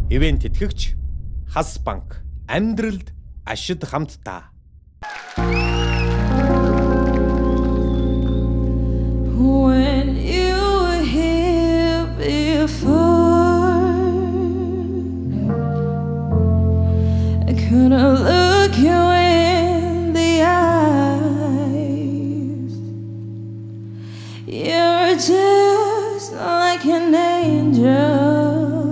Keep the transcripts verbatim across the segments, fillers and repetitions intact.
Ивент тэтгэгч Хас банк. Амьдралд ашид хамтдаа. When you were here before, I couldn't look you in the eyes. You're just like an angel.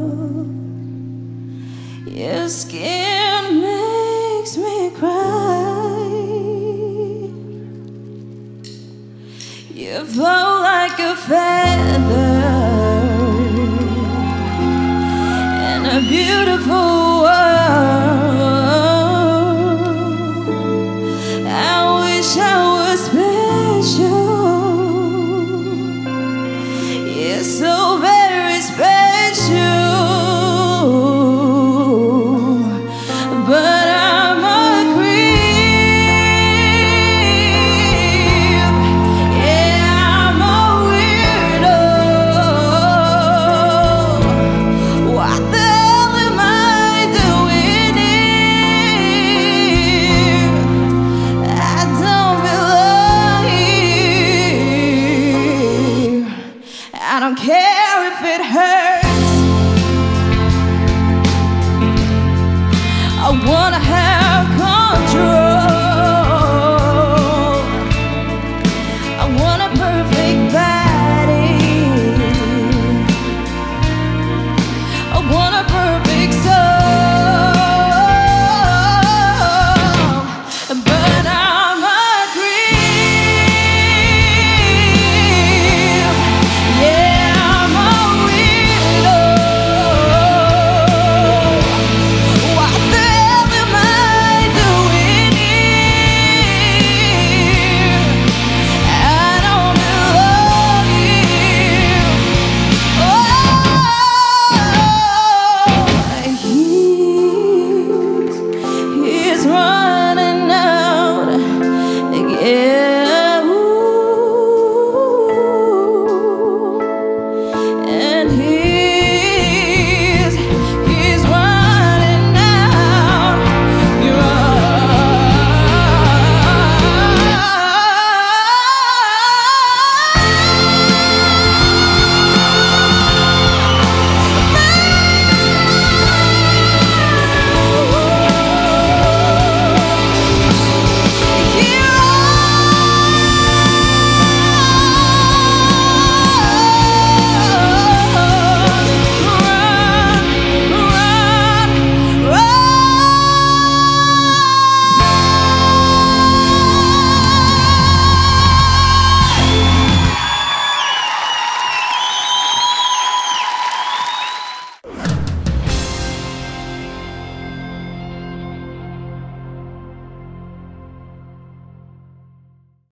Your skin makes me cry. You flow like a feather in a beautiful world. I wish I was special. You're so very special. But I'm a creep. Yeah, I'm a weirdo. What the hell am I doing here? I don't belong here. I don't care if it hurts. I wanna have